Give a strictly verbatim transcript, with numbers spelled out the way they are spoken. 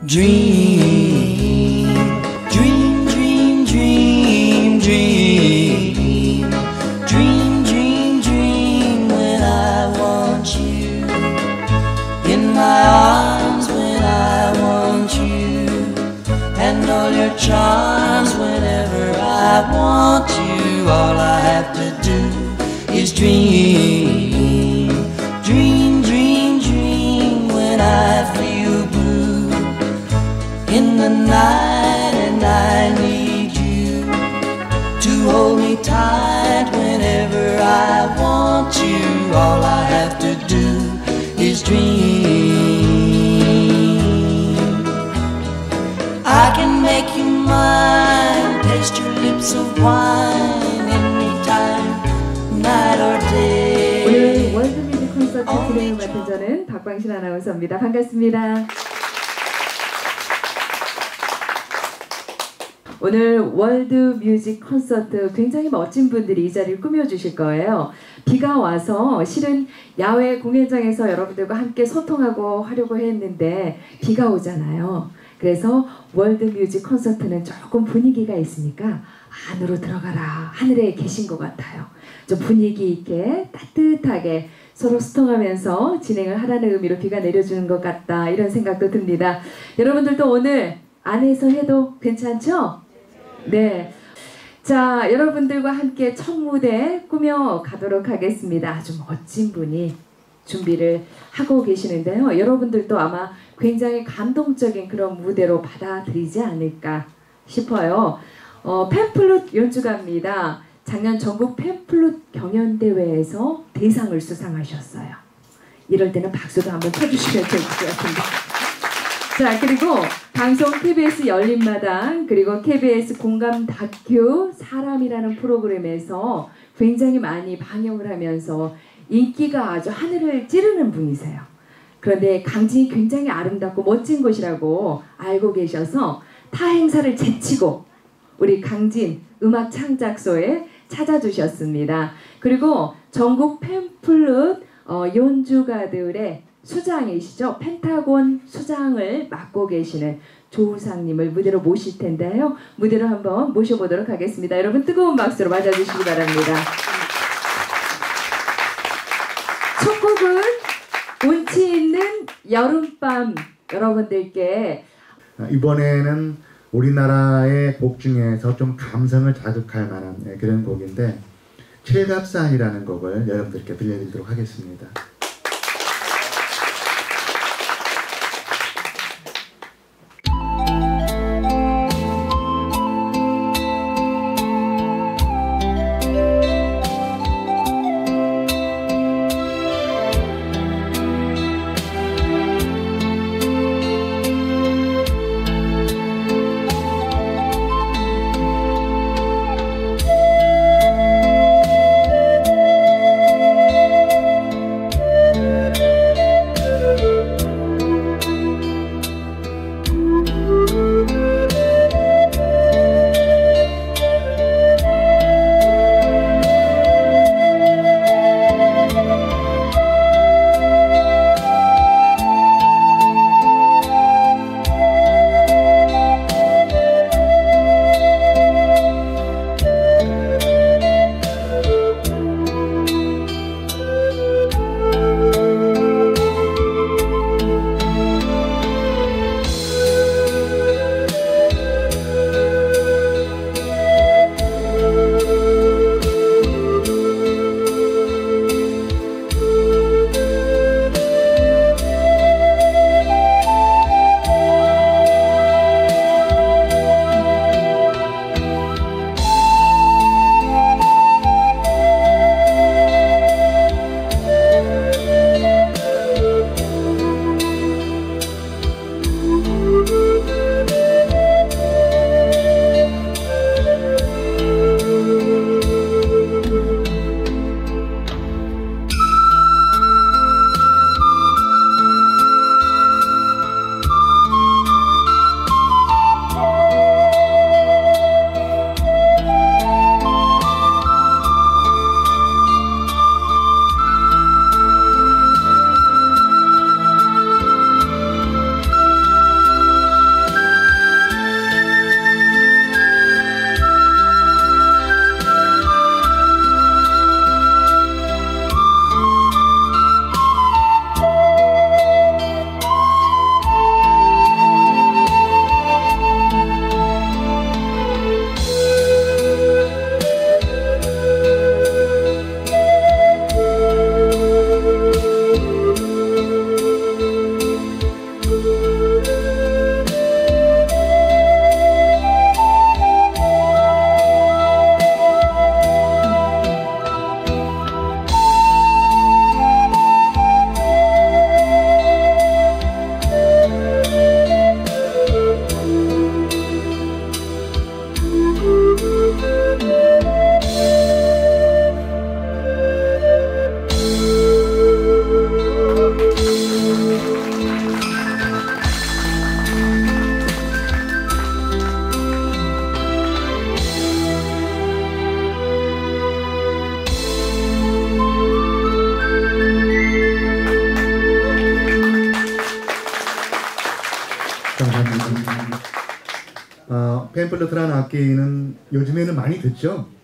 dream, dream, dream, dream, dream, dream, dream, dream when I want you in my arms, when I want you, and all your charms whenever I want you. All I have to do is dream, dream, dream, dream when I feel blue in the night and I need you to hold me tight whenever I want you. All I have to do is dream. I can make you mine, taste your lips of wine anytime, night or day. 오늘 월드뮤직 콘서트 진행을 맡은 저는 박광신 아나운서입니다. 반갑습니다. 오늘 월드뮤직 콘서트 굉장히 멋진 분들이 이 자리를 꾸며주실 거예요. 비가 와서 실은 야외 공연장에서 여러분들과 함께 소통하고 하려고 했는데 비가 오잖아요. 그래서 월드뮤직 콘서트는 조금 분위기가 있으니까 안으로 들어가라, 하늘에 계신 것 같아요. 좀 분위기 있게 따뜻하게 서로 소통하면서 진행을 하라는 의미로 비가 내려주는 것 같다, 이런 생각도 듭니다. 여러분들도 오늘 안에서 해도 괜찮죠? 네. 자, 여러분들과 함께 첫 무대 꾸며 가도록 하겠습니다. 아주 멋진 분이 준비를 하고 계시는데요. 여러분들도 아마 굉장히 감동적인 그런 무대로 받아들이지 않을까 싶어요. 어, 펜플룻 연주가입니다. 작년 전국 펜플룻 경연대회에서 대상을 수상하셨어요. 이럴 때는 박수도 한번 쳐주시면 좋을 것 같은데. 자, 그리고 방송 케이비에스 열린마당, 그리고 케이비에스 공감 다큐 사람이라는 프로그램에서 굉장히 많이 방영을 하면서 인기가 아주 하늘을 찌르는 분이세요. 그런데 강진이 굉장히 아름답고 멋진 곳이라고 알고 계셔서 타 행사를 제치고 우리 강진 음악 창작소에 찾아주셨습니다. 그리고 전국 펜플룻 어, 연주가들의 수장이시죠. 펜타곤 수장을 맡고 계시는 조우상님을 무대로 모실 텐데요. 무대로 한번 모셔보도록 하겠습니다. 여러분 뜨거운 박수로 맞아주시기 바랍니다. 첫 곡은 운치 있는 여름밤 여러분들께 이번에는 우리나라의 곡 중에서 좀 감성을 자극할 만한 그런 곡인데 칠갑산이라는 곡을 여러분들께 들려드리도록 하겠습니다. 어, 팸플러트라는 악기는 요즘에는 많이 듣죠.